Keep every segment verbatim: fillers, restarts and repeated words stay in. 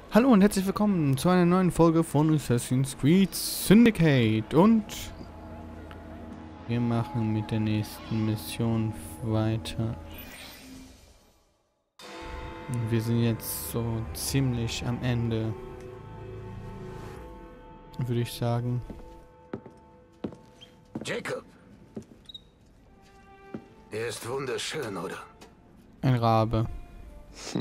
Hallo und herzlich willkommen zu einer neuen Folge von Assassin's Creed Syndicate und wir machen mit der nächsten Mission weiter. Und wir sind jetzt so ziemlich am Ende, würde ich sagen. Jacob. Er ist wunderschön, oder? Ein Rabe. Hm.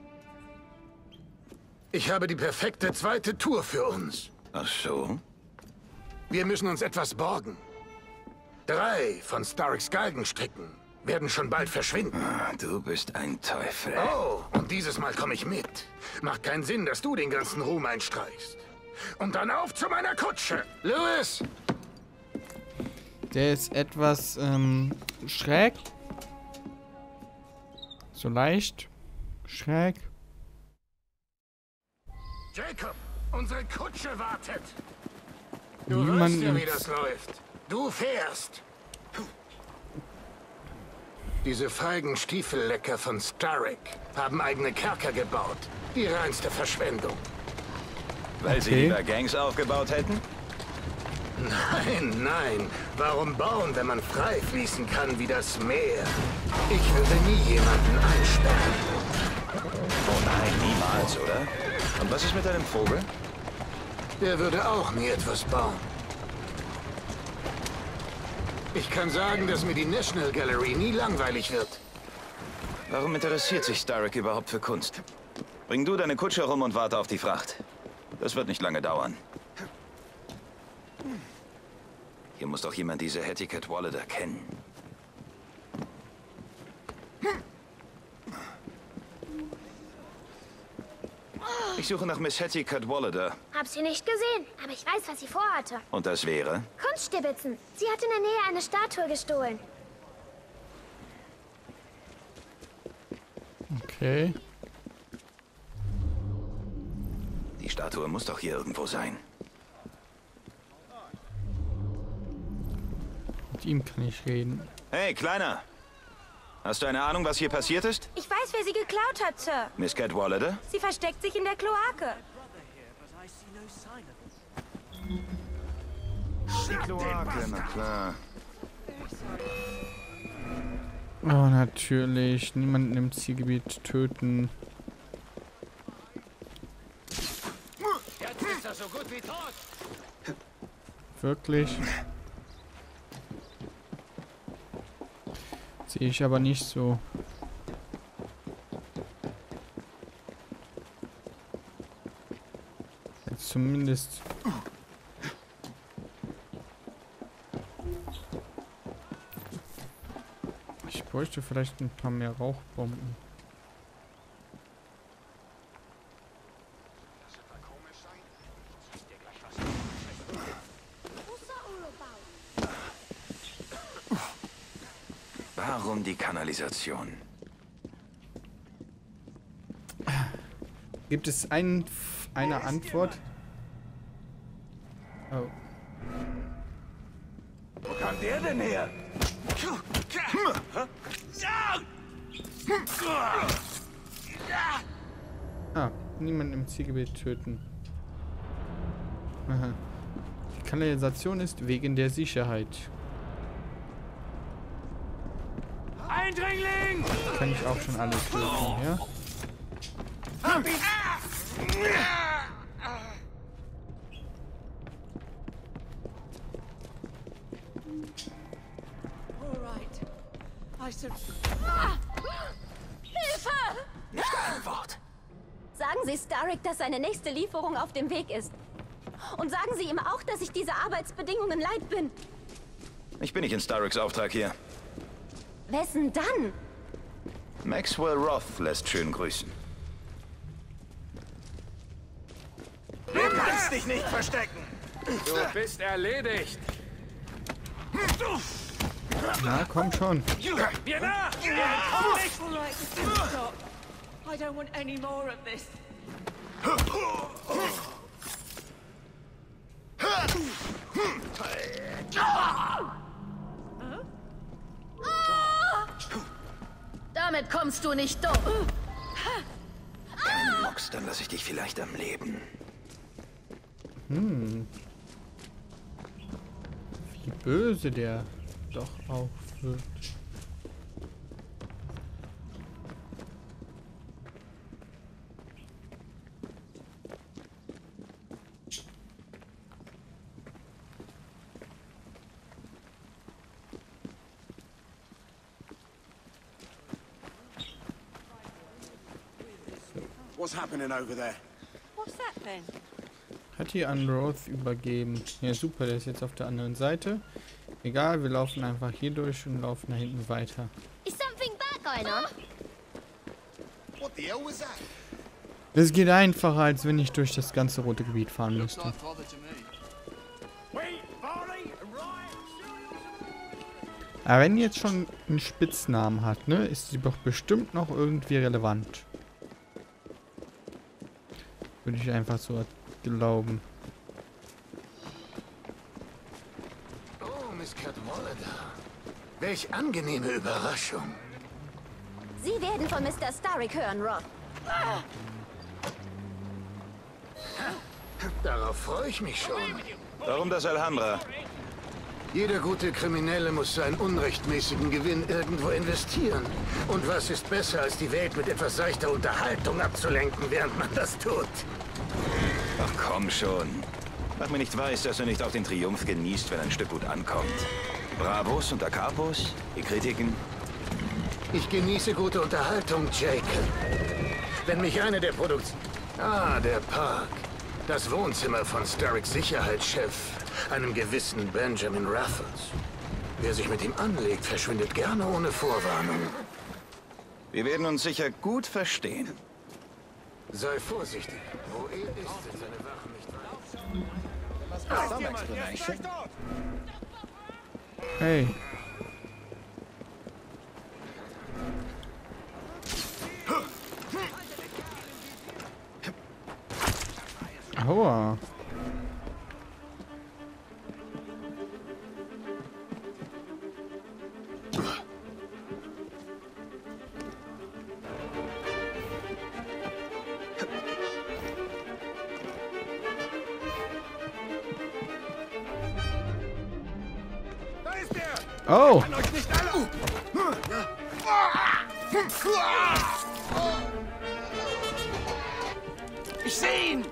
Ich habe die perfekte zweite Tour für uns. Ach so? Wir müssen uns etwas borgen. Drei von Starricks Galgenstricken werden schon bald verschwinden. Ah, du bist ein Teufel. Oh, und dieses Mal komme ich mit. Macht keinen Sinn, dass du den ganzen Ruhm einstreichst. Und dann auf zu meiner Kutsche. Louis! Der ist etwas ähm, schräg. So leicht schräg. Jacob, unsere Kutsche wartet. Du Niemand weißt ja, wie nimmt- das läuft. Du fährst. Diese feigen Stiefellecker von Starrick haben eigene Kerker gebaut. Die reinste Verschwendung. Weil sie Okay. lieber Gangs aufgebaut hätten? Nein, nein. Warum bauen, wenn man frei fließen kann wie das Meer? Ich würde nie jemanden einsperren. Oh nein, niemals, oder? Und was ist mit deinem Vogel? Der würde auch nie etwas bauen. Ich kann sagen, dass mir die National Gallery nie langweilig wird. Warum interessiert sich Starrick überhaupt für Kunst? Bring du deine Kutsche rum und warte auf die Fracht. Das wird nicht lange dauern. Hier muss doch jemand diese Hattie Cadwallader kennen. Ich suche nach Miss Hattie Cadwallader. Hab sie nicht gesehen, aber ich weiß, was sie vorhatte. Und das wäre? Kunststibitzen. Sie hat in der Nähe eine Statue gestohlen. Okay. Die Statue muss doch hier irgendwo sein. Mit ihm kann ich reden. Hey, Kleiner! Hast du eine Ahnung, was hier passiert ist? Ich weiß, wer sie geklaut hat, Sir. Miss Cadwallader? Sie versteckt sich in der Kloake. Die Kloake, na klar. Oh, natürlich. Niemanden im Zielgebiet töten. Jetzt ist er so gut wie tot. Wirklich? Sehe ich aber nicht so. Jetzt zumindest. Ich bräuchte vielleicht ein paar mehr Rauchbomben. Warum die Kanalisation? Gibt es ein, eine Antwort? Oh. Wo kam der denn her? Ah, niemanden im Zielgebiet töten. Aha. Die Kanalisation ist wegen der Sicherheit. Eindringling! Kann ich auch schon alle töten, ja? Hilfe! Nicht ein Wort. Sagen Sie Starrick, dass seine nächste Lieferung auf dem Weg ist. Und sagen Sie ihm auch, dass ich diese Arbeitsbedingungen leid bin. Ich bin nicht in Starricks Auftrag hier. Wessen dann? Maxwell Roth lässt schön grüßen. Du kannst dich nicht verstecken. Du bist erledigt. Na, komm schon. Wir nach! All right, stop. I don't want any more of this. Damit kommst du nicht durch. Kein Mucks. willst, dann lasse ich dich vielleicht am Leben. Hm. Wie böse der doch auch wird. What's happening over there? What's that then? Hat die an Roth übergeben. Ja super, der ist jetzt auf der anderen Seite. Egal, wir laufen einfach hier durch und laufen da hinten weiter. Is something bad going on? What the hell was that? Es geht einfacher, als wenn ich durch das ganze rote Gebiet fahren müsste. Aber wenn die jetzt schon einen Spitznamen hat, ne, ist sie doch bestimmt noch irgendwie relevant. Würde ich einfach so glauben. Oh, Miss Cadwallader. Welch angenehme Überraschung. Sie werden von Mister Starrick hören, Roth. Darauf freue ich mich schon. Warum das Alhambra? Jeder gute Kriminelle muss seinen unrechtmäßigen Gewinn irgendwo investieren. Und was ist besser, als die Welt mit etwas seichter Unterhaltung abzulenken, während man das tut? Ach komm schon. Mach mir nicht weiß, dass du nicht auch den Triumph genießt, wenn ein Stück gut ankommt. Bravos und Da Capos? Die Kritiken? Ich genieße gute Unterhaltung, Jacob. Wenn mich eine der Produkts... Ah, der Park. Das Wohnzimmer von Starricks Sicherheitschef, einem gewissen Benjamin Raffles. Wer sich mit ihm anlegt, verschwindet gerne ohne Vorwarnung. Wir werden uns sicher gut verstehen. Sei vorsichtig. Wo er ist, sind seine Wachen nicht weit. Hey. Aua. Oh! Ich sehe ihn!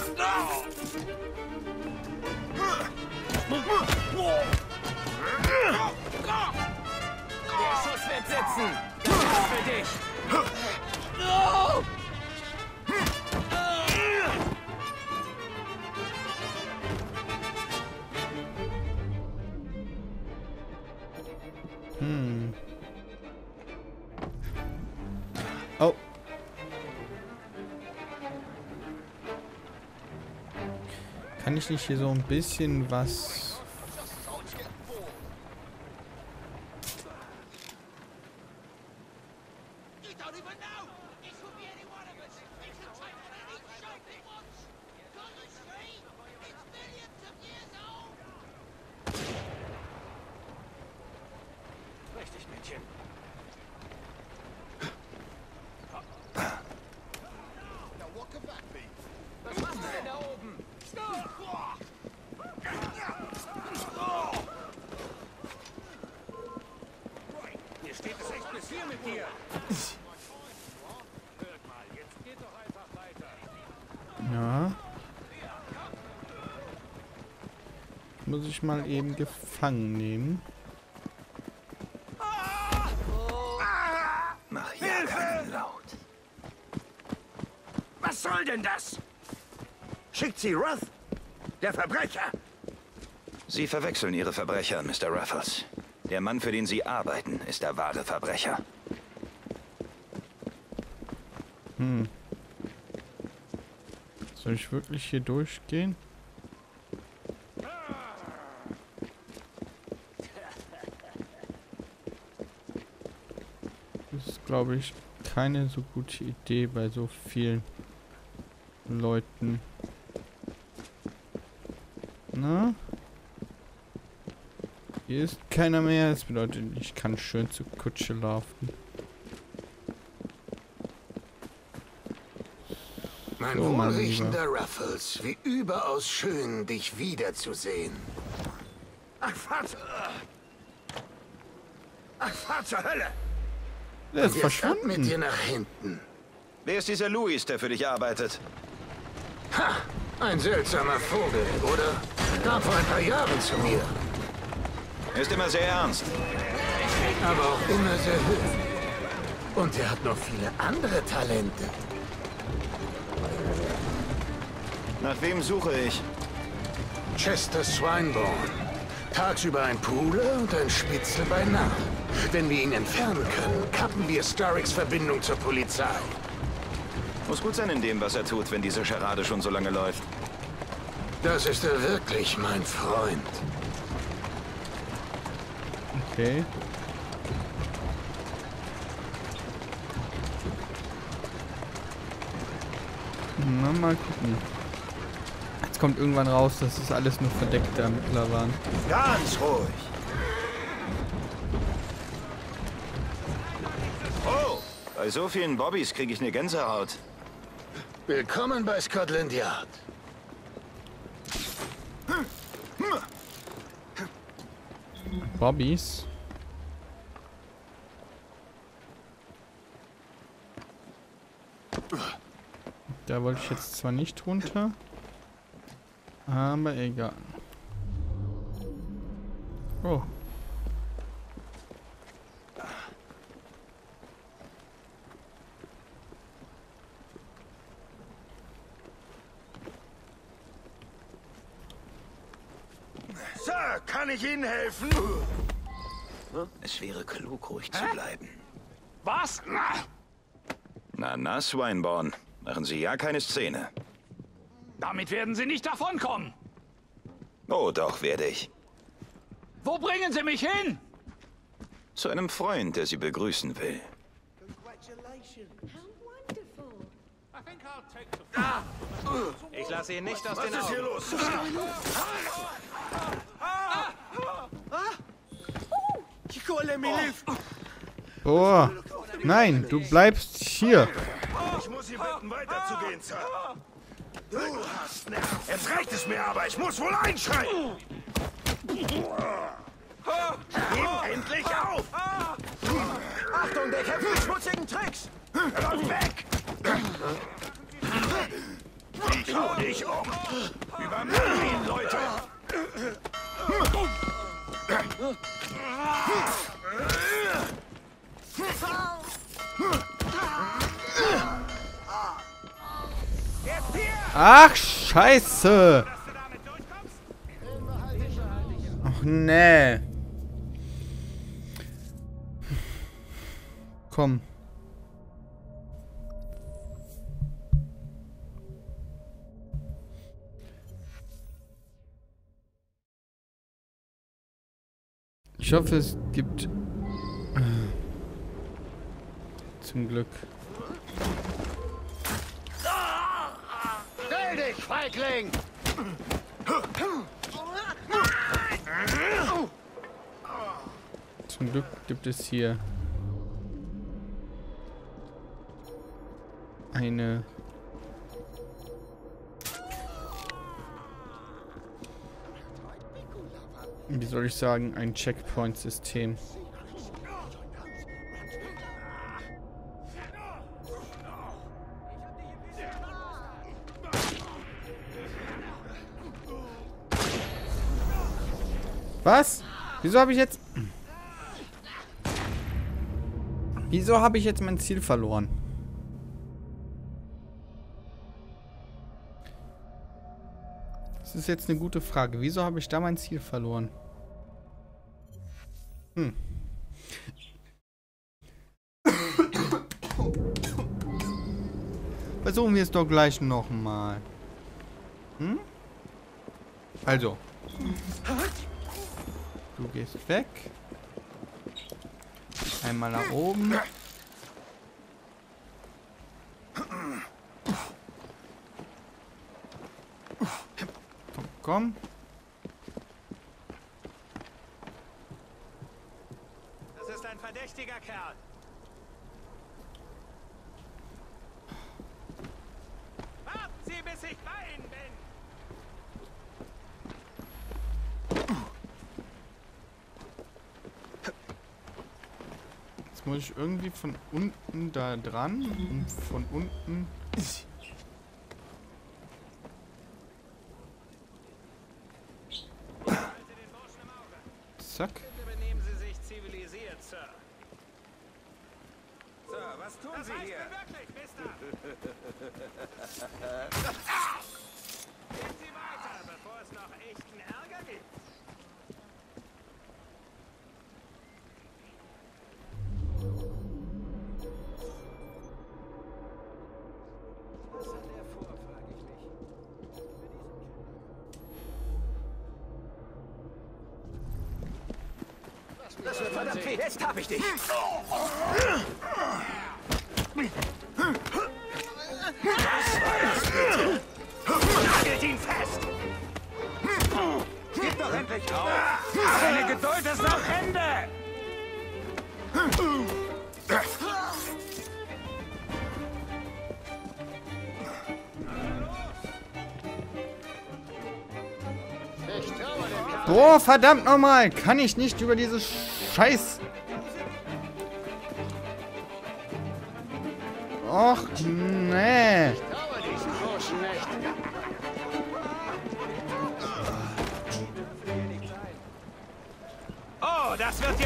Der Schuss wird sitzen. Das ist für dich. Hm. Oh. Kann ich nicht hier so ein bisschen was... Richtig, Mädchen. Was machst du denn da oben? Hier steht es echt bis hier mit dir. Hört mal, jetzt geht doch einfach weiter. Ja. Muss ich mal eben gefangen nehmen. Mach ja keinen Laut. Was soll denn das? Schickt sie Roth? Der Verbrecher? Sie verwechseln Ihre Verbrecher, Mister Raffles. Der Mann, für den Sie arbeiten, ist der wahre Verbrecher. Hm. Soll ich wirklich hier durchgehen? Das ist, glaube ich, keine so gute Idee bei so vielen Leuten. Na? Hier ist keiner mehr. Das bedeutet, ich kann schön zur Kutsche laufen. Mein So, mein wohlriechender Ruffles, wie überaus schön, dich wiederzusehen. Ach, fahr zur... Ach, fahr zur Hölle! Der ist Jetzt ab mit verschwunden. dir nach hinten. Wer ist dieser Louis, der für dich arbeitet? Ha! Ein seltsamer Vogel, oder? Kam vor ein paar Jahren zu mir. Er ist immer sehr ernst. Aber auch immer sehr hübsch. Und er hat noch viele andere Talente. Nach wem suche ich? Chester Swinburne. Tagsüber ein Pooler und ein Spitzel bei Nacht. Wenn wir ihn entfernen können, kappen wir Starricks Verbindung zur Polizei. Muss gut sein in dem, was er tut, wenn diese Scharade schon so lange läuft. Das ist er wirklich, mein Freund. Okay. Na, mal gucken. Jetzt kommt irgendwann raus, dass es alles nur verdeckte Ermittler waren. Ganz ruhig. Oh, bei so vielen Bobbys kriege ich eine Gänsehaut. Willkommen bei Scotland Yard. Bobbys. Da wollte ich jetzt zwar nicht runter, aber egal. Oh. Sir, kann ich Ihnen helfen? Es wäre klug, ruhig zu bleiben. Was? Na, na, Swinburne. Machen Sie ja keine Szene. Damit werden Sie nicht davonkommen. Oh, doch, werde ich. Wo bringen Sie mich hin? Zu einem Freund, der Sie begrüßen will. Ich lasse ihn nicht aus Was den ist hier Augen. los? Boah. Nein, du bleibst hier. Ich muss Sie bitten, weiterzugehen, Sir. Du hast Nerven. Jetzt reicht es mir aber. Ich muss wohl einschreiten. Gib endlich auf! Achtung, der kämpft mit schmutzigen Tricks! Er läuft weg! Ich hau dich um! Übermann ihn, Leute! Ach, scheiße. Ach, nee. Komm. Ich hoffe, es gibt... Zum Glück. Stell dich, Feigling! Zum Glück gibt es hier eine wie soll ich sagen, ein Checkpoint-System. Was? Wieso habe ich jetzt... Wieso habe ich jetzt mein Ziel verloren? Das ist jetzt eine gute Frage. Wieso habe ich da mein Ziel verloren? Hm. Versuchen wir es doch gleich nochmal. Hm? Also. Du gehst weg. Einmal nach oben. Komm, komm. Das ist ein verdächtiger Kerl. Jetzt muss ich irgendwie von unten da dran und von unten... Zack. Benehmen Sie sich zivilisiert, Sir. So, was tun Das Sie heißt hier? mir wirklich, Mister. Gehen Sie weiter, bevor es noch echten Ärger gibt. Was hat er vor, frage ich mich. Das wird verdammt weh. Jetzt hab ich dich. Nagelt ihn fest. Gib doch endlich auf. Deine Geduld ist am Ende! Boah, verdammt nochmal! Kann ich nicht über diese Scheiß... Och, nee. Oh, das wird ja...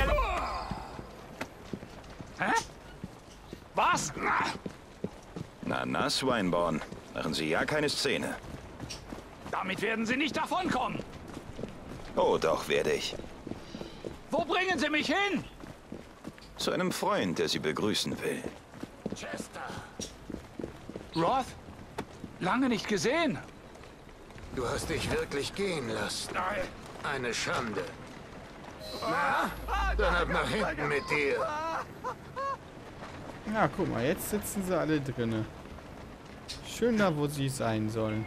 Hä? Was? Na, na, Swineborn. Machen Sie ja keine Szene. Damit werden Sie nicht davonkommen. Oh, doch, werde ich. Wo bringen Sie mich hin? Zu einem Freund, der Sie begrüßen will. Chester, Roth? Lange nicht gesehen. du hast dich wirklich gehen lassen. Eine Schande. Na, dann ab nach hinten mit dir. Ja, guck mal, jetzt sitzen sie alle drinne. Schön da, wo sie sein sollen.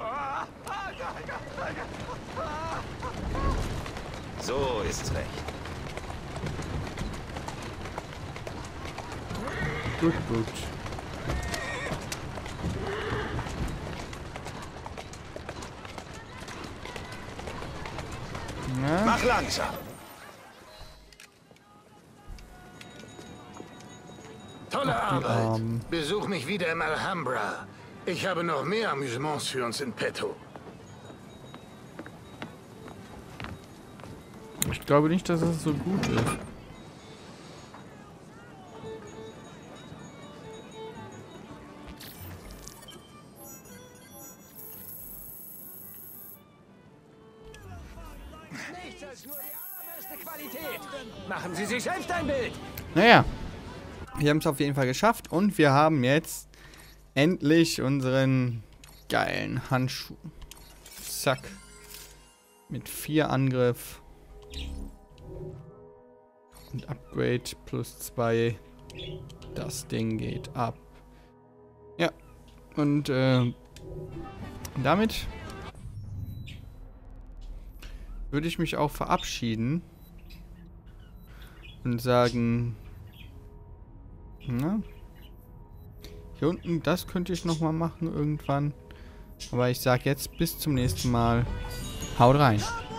So ist's recht. Gut, gut. Na? Mach langsam. Tolle Arbeit. Armen. Besuch mich wieder im Alhambra. Ich habe noch mehr Amüsements für uns in petto. Ich glaube nicht, dass es so gut ist. Nichts als nur die allerbeste Qualität. Machen Sie sich selbst ein Bild. Naja, wir haben es auf jeden Fall geschafft und wir haben jetzt endlich unseren geilen Handschuh. Zack. Mit vier Angriff. Und Upgrade plus zwei. Das Ding geht ab. Ja. Und äh, damit würde ich mich auch verabschieden. Und sagen... Na? Hier unten, das könnte ich nochmal machen irgendwann. Aber ich sag jetzt bis zum nächsten Mal. Haut rein.